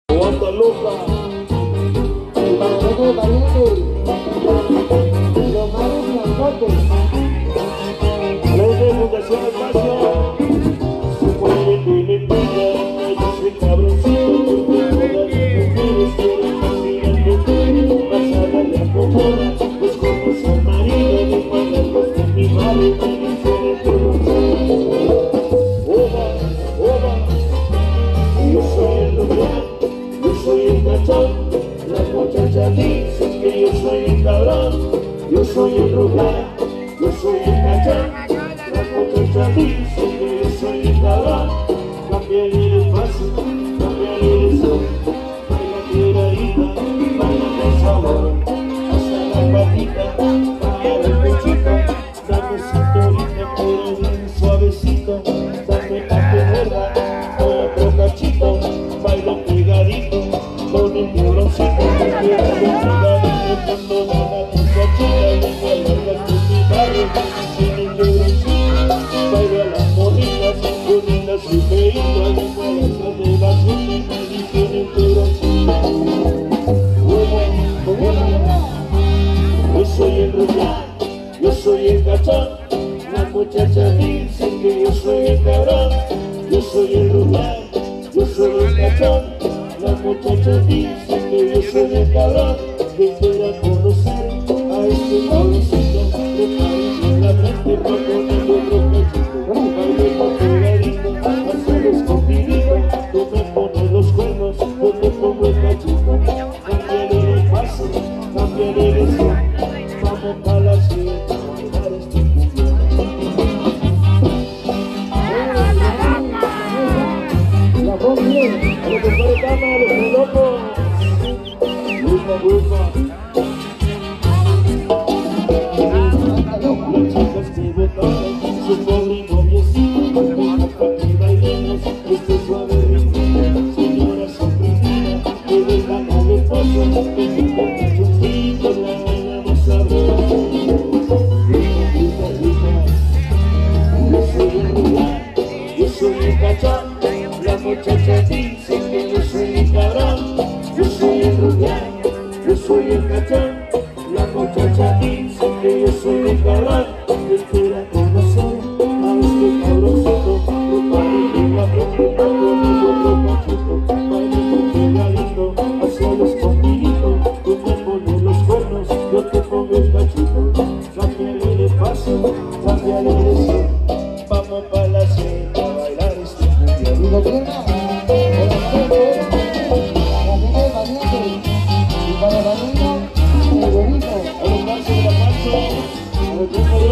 Aguanta loca. El barrio valiente. Los mares y los cortes. Desde Fundación Espacio. Se muere que le pilla. Yo soy cabroncito porque todas las mujeres quieren vacilar contigo. Pasada de acomodar, pues como soy marido de mandarlos de mi madre, me dicen todo. Oba, oba. Yo soy el rubián, yo soy el cachón. Las muchachas dicen que yo soy el cabrón. Yo soy el rubián, yo soy el cachón. Las muchachas dicen que yo soy el cabrón. Cambiaré el paso, cambiaré el son. Baila tiradita, baila con sabor. Hasta la patita, baila el pechito. Dame cinturita, pero bien suavecito. Dame pa' que muerda, otro cachito. Baila pegadito, con el tiburoncito. Baila pegadito, cuando va la muchachita. Vengo a bailar con mi barrio, me dicen el tiburoncito. Baila las morritas, bonitas y feitas. Vengo a bailar de la suerte, me dicen el tiburoncito. Yo soy el rubián, yo soy el cachón. Las muchachas dicen que yo soy el cabrón. Yo soy el rubián, yo soy el cachón. Las muchachas dicen que yo soy el cabrón. Que quiera conocer a este cabroncito. Prepárense en la frente pa' ponerle otro cachito. Baile pa' pegadito, hacer escondidito. Tú me pones los cuernos, yo te pongo el cachito. Cambiaré el paso, cambiaré el son. Vamos pa' la fiesta, a bailar este cumbión. La voz bien. A los que fueron damas, a los que locos. Busca, busca. Las chicas que votaron, su pobre noviecito. Pa' que bailemos este suave ritmo. Señora sorprendida, que vengan al esposo. Que juntan cachoncitos, la bailamos sabroso. Grita, grita. Yo soy el rubián, yo soy el cachón. Las muchachas dicen que yo soy el cabrón. Yo soy el rubián, yo soy el cachón. Las muchachas dicen que yo soy el cabrón. Que quiera conocer a este cabroncito. Prepárense la frente pa' poner otro cachito. Bailemos pegadito, hacia los escondidito. Tú me pones los cuernos, yo te pongo el cachito. Cambiaré de paso, cambiaré de son. Vamos pa' la cena a bailar este cumbión. Y lo tierra. El barrio valiente. Y para la niña, el bonito. A los brazos de la panza, a los